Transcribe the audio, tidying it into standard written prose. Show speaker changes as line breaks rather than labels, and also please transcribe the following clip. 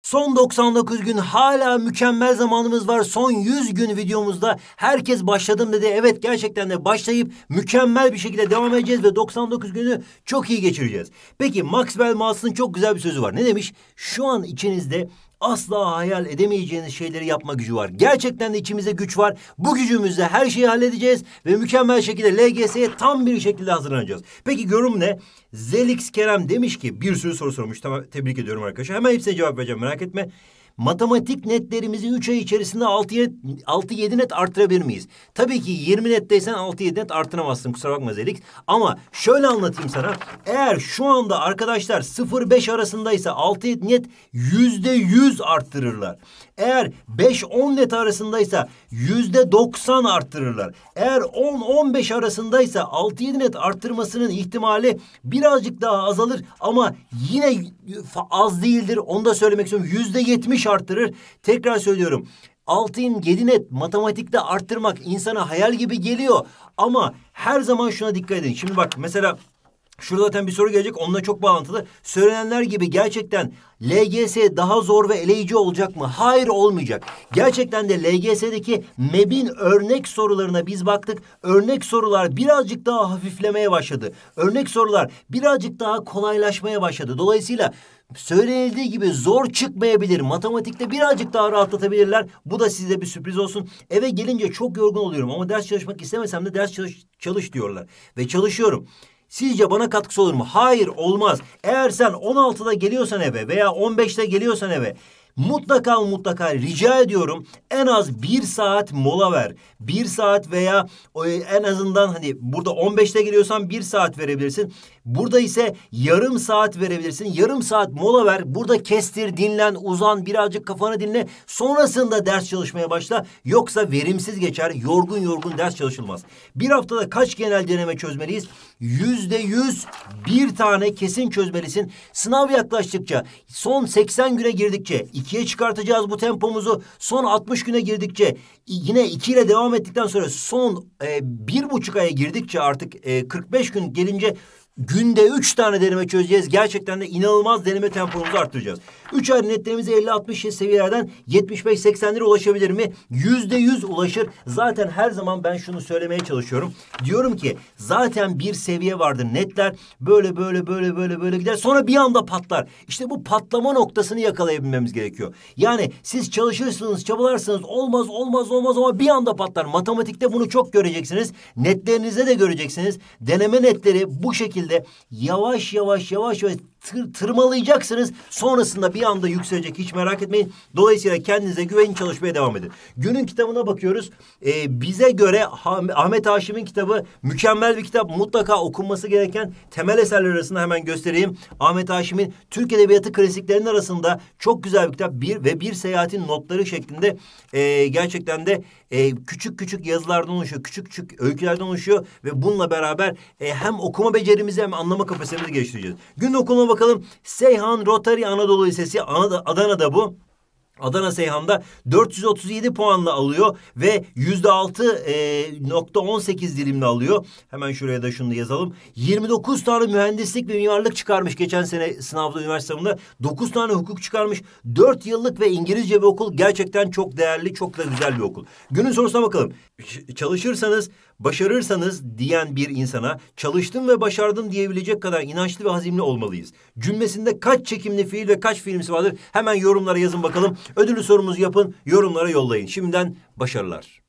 Son 99 gün hala mükemmel zamanımız var. Son 100 gün videomuzda herkes başladım dedi. Evet, gerçekten de başlayıp mükemmel bir şekilde devam edeceğiz ve 99 günü çok iyi geçireceğiz. Peki Maxwell Maltz'ın çok güzel bir sözü var. Ne demiş? Şu an içinizde asla hayal edemeyeceğiniz şeyleri yapma gücü var. Gerçekten de içimizde güç var. Bu gücümüzle her şeyi halledeceğiz ve mükemmel şekilde LGS'ye tam bir şekilde hazırlanacağız. Peki yorum ne? Zelix Kerem demiş ki bir sürü soru sormuş. Tamam, tebrik ediyorum arkadaşlar. Hemen hepsine cevap vereceğim, merak etme. Matematik netlerimizi 3 ay içerisinde 6-7 net artırabilir miyiz? Tabii ki 20 netteysen 6-7 net artıramazsın, kusura bakma Zelix. Ama şöyle anlatayım sana. Eğer şu anda arkadaşlar 0-5 arasındaysa 6-7 net %100 arttırırlar. Eğer 5-10 net arasındaysa %90 arttırırlar. Eğer 10-15 arasındaysa 6-7 net arttırmasının ihtimali birazcık daha azalır ama yine az değildir. Onu da söylemek istiyorum. %70 arttırır. Tekrar söylüyorum. 6-7 net matematikte arttırmak insana hayal gibi geliyor. Ama her zaman şuna dikkat edin. Şimdi bak mesela şurada zaten bir soru gelecek, onunla çok bağlantılı. Söylenenler gibi gerçekten LGS daha zor ve eleyici olacak mı? Hayır, olmayacak. Gerçekten de LGS'deki MEB'in örnek sorularına biz baktık. Örnek sorular birazcık daha hafiflemeye başladı. Örnek sorular birazcık daha kolaylaşmaya başladı. Dolayısıyla söylenildiği gibi zor çıkmayabilir. Matematikte birazcık daha rahatlatabilirler. Bu da size bir sürpriz olsun. Eve gelince çok yorgun oluyorum ama ders çalışmak istemesem de ders çalış diyorlar. Ve çalışıyorum. Sizce bana katkısı olur mu? Hayır, olmaz. Eğer sen 16'da geliyorsan eve veya 15'te geliyorsan eve mutlaka rica ediyorum en az 1 saat mola ver. 1 saat veya en azından hani burada 15'te geliyorsan 1 saat verebilirsin. Burada ise yarım saat verebilirsin. Yarım saat mola ver. Burada kestir, dinlen, uzan, birazcık kafanı dinle. Sonrasında ders çalışmaya başla. Yoksa verimsiz geçer. Yorgun ders çalışılmaz. Bir haftada kaç genel deneme çözmeliyiz? %100 bir tane kesin çözmelisin. Sınav yaklaştıkça, son 80 güne girdikçe 2'ye çıkartacağız bu tempomuzu. Son 60 güne girdikçe, yine 2 ile devam ettikten sonra son 1,5 aya girdikçe artık 45 gün gelince günde 3 tane deneme çözeceğiz. Gerçekten de inanılmaz deneme tempomuzu arttıracağız. 3 ay netlerimizi 50-60 seviyelerden 75-80'lere ulaşabilir mi? %100 ulaşır. Zaten her zaman ben şunu söylemeye çalışıyorum. Diyorum ki zaten bir seviye vardır. Netler böyle gider. Sonra bir anda patlar. İşte bu patlama noktasını yakalayabilmemiz gerekiyor. Yani siz çalışırsınız, çabalarsınız. Olmaz ama bir anda patlar. Matematikte bunu çok göreceksiniz. Netlerinizde de göreceksiniz. Deneme netleri bu şekilde yavaş tırmalayacaksınız. Sonrasında bir anda yükselecek, hiç merak etmeyin. Dolayısıyla kendinize güvenin, çalışmaya devam edin. Günün kitabına bakıyoruz. Bize göre Ahmet Haşim'in kitabı mükemmel bir kitap. Mutlaka okunması gereken temel eserler arasında hemen göstereyim. Ahmet Haşim'in Türk Edebiyatı klasiklerinin arasında çok güzel bir kitap. Bir seyahatin notları şeklinde gerçekten de küçük yazılardan oluşuyor. Küçük öykülerden oluşuyor ve bununla beraber hem okuma becerimizi hem anlama kapasitemizi geliştireceğiz. Günün okuluna bakalım. Seyhan Rotary Anadolu Lisesi, Adana'da bu. Adana Seyhan'da 437 puanla alıyor ve %6,18 dilimle alıyor. Hemen şuraya da şunu da yazalım. 29 tane mühendislik ve mimarlık çıkarmış geçen sene sınavda, üniversite sınavında. 9 tane hukuk çıkarmış. 4 yıllık ve İngilizce bir okul. Gerçekten çok değerli, çok da güzel bir okul. Günün sorusuna bakalım. Çalışırsanız, başarırsanız diyen bir insana çalıştım ve başardım diyebilecek kadar inançlı ve azimli olmalıyız. Cümlesinde kaç çekimli fiil ve kaç fiilimsi vardır? Hemen yorumlara yazın bakalım. Ödüllü sorumuzu yapın, yorumlara yollayın. Şimdiden başarılar.